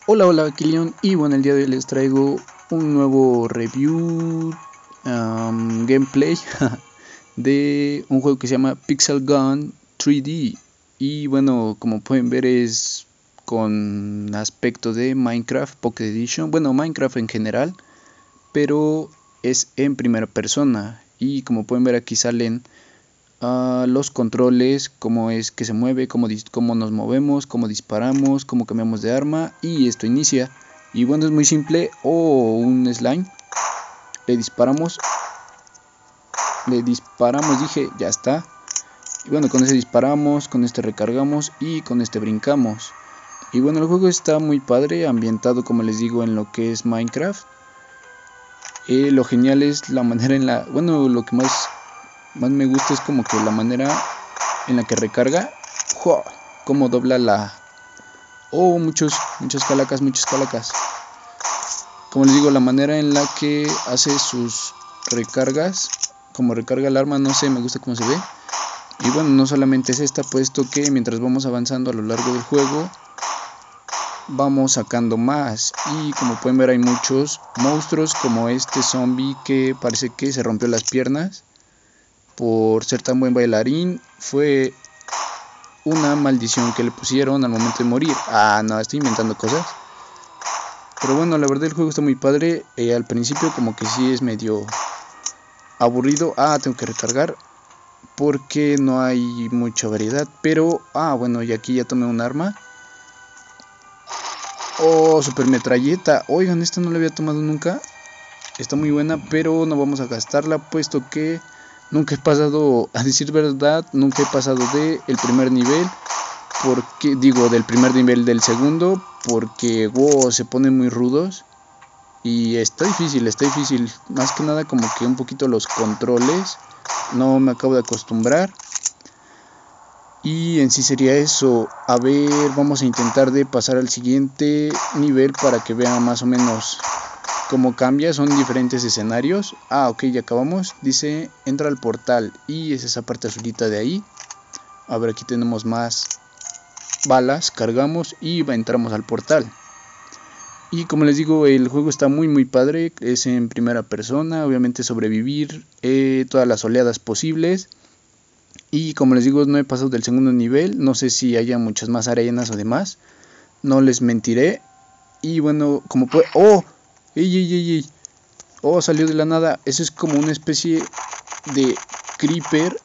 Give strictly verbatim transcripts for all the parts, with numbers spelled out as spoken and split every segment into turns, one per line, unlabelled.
Hola, hola, aquí Leon, y bueno, el día de hoy les traigo un nuevo review, um, gameplay de un juego que se llama Pixel Gun tres D. Y bueno, como pueden ver, es con aspecto de Minecraft Pocket Edition, bueno, Minecraft en general, pero es en primera persona. Y como pueden ver, aquí salen Uh, los controles, cómo es que se mueve, cómo, cómo nos movemos, cómo disparamos, cómo cambiamos de arma, y esto inicia. Y bueno, es muy simple. O oh, un slime, le disparamos, le disparamos, dije, ya está. Y bueno, con ese disparamos, con este recargamos y con este brincamos. Y bueno, el juego está muy padre, ambientado, como les digo, en lo que es Minecraft. Eh, lo genial es la manera en la, bueno, lo que más más me gusta es como que la manera en la que recarga, ¡jo!, como dobla la, oh, muchos, muchas calacas, muchas calacas. Como les digo, la manera en la que hace sus recargas, como recarga el arma, no sé, me gusta cómo se ve. Y bueno, no solamente es esta, puesto que mientras vamos avanzando a lo largo del juego, vamos sacando más. Y como pueden ver, hay muchos monstruos, como este zombie que parece que se rompió las piernas por ser tan buen bailarín. Fue una maldición que le pusieron al momento de morir. Ah, no, estoy inventando cosas. Pero bueno, la verdad el juego está muy padre. Eh, al principio como que sí es medio aburrido. Ah, tengo que recargar porque no hay mucha variedad. Pero, ah, bueno, y aquí ya tomé un arma. Oh, super metralleta. Oigan, esta no la había tomado nunca. Está muy buena, pero no vamos a gastarla, puesto que nunca he pasado, a decir verdad, nunca he pasado de el primer nivel. Porque digo del primer nivel del segundo, porque wow, se ponen muy rudos y está difícil, está difícil, más que nada como que un poquito los controles, no me acabo de acostumbrar. Y en sí sería eso. A ver, vamos a intentar de pasar al siguiente nivel para que vean más o menos cómo cambia. Son diferentes escenarios. Ah, ok, ya acabamos. Dice entra al portal y es esa parte azulita de ahí. A ver, aquí tenemos más balas, cargamos y entramos al portal. Y como les digo, el juego está muy muy padre, es en primera persona, obviamente sobrevivir eh, todas las oleadas posibles. Y como les digo, no he pasado del segundo nivel, no sé si haya muchas más arenas o demás, no les mentiré. Y bueno, como puede... ¡Oh! ¡Ey, ey, ey, ey! ¡Oh, salió de la nada! Eso es como una especie de creeper,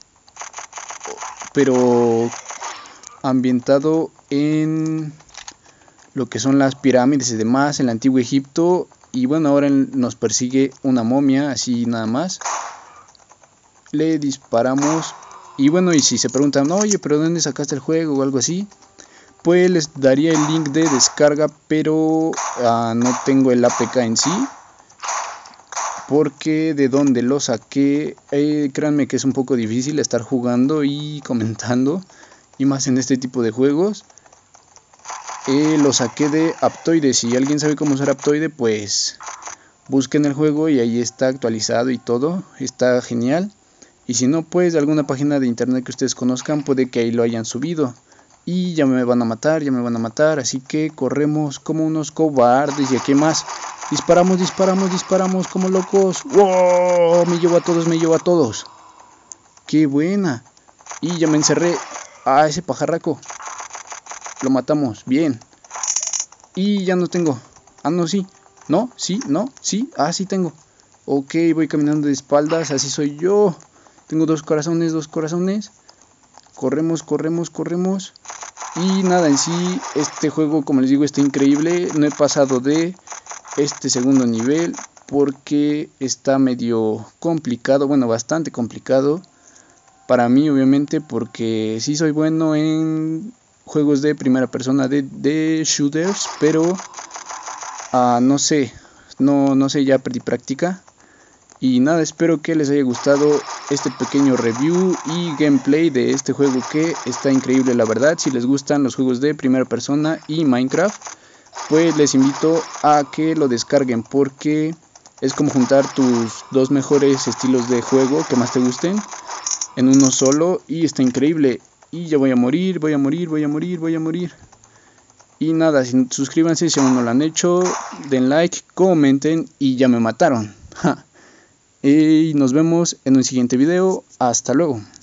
pero ambientado en lo que son las pirámides y demás, en el antiguo Egipto. Y bueno, ahora nos persigue una momia, así nada más. Le disparamos. Y bueno, y si se preguntan, oye, pero ¿dónde sacaste el juego o algo así? Pues les daría el link de descarga, pero uh, no tengo el A P K en sí. Porque de donde lo saqué, eh, créanme que es un poco difícil estar jugando y comentando, y más en este tipo de juegos. Eh, lo saqué de Aptoide. Si alguien sabe cómo usar Aptoide, pues busquen el juego y ahí está actualizado y todo, está genial. Y si no, pues de alguna página de internet que ustedes conozcan, puede que ahí lo hayan subido. Y ya me van a matar, ya me van a matar, así que corremos como unos cobardes. Y aquí más, disparamos, disparamos, disparamos como locos. ¡Wow! Me llevo a todos, me llevo a todos. ¡Qué buena! Y ya me encerré a ese pajarraco. Lo matamos, bien. Y ya no tengo. Ah, no, sí. No, sí, no, sí. Ah, sí tengo. Ok, voy caminando de espaldas. Así soy yo. Tengo dos corazones, dos corazones. Corremos, corremos, corremos. Y nada, en sí, este juego, como les digo, está increíble. No he pasado de este segundo nivel porque está medio complicado. Bueno, bastante complicado. Para mí, obviamente, porque sí soy bueno en juegos de primera persona de, de shooters, pero uh, no sé, no, no sé, ya perdí práctica. Y nada, espero que les haya gustado este pequeño review y gameplay de este juego que está increíble, la verdad. Si les gustan los juegos de primera persona y Minecraft, pues les invito a que lo descarguen, porque es como juntar tus dos mejores estilos de juego que más te gusten en uno solo, y está increíble. Y ya voy a morir, voy a morir, voy a morir, voy a morir. Y nada, suscríbanse si aún no lo han hecho, den like, comenten y ya me mataron. Ja. Y nos vemos en un siguiente video. Hasta luego.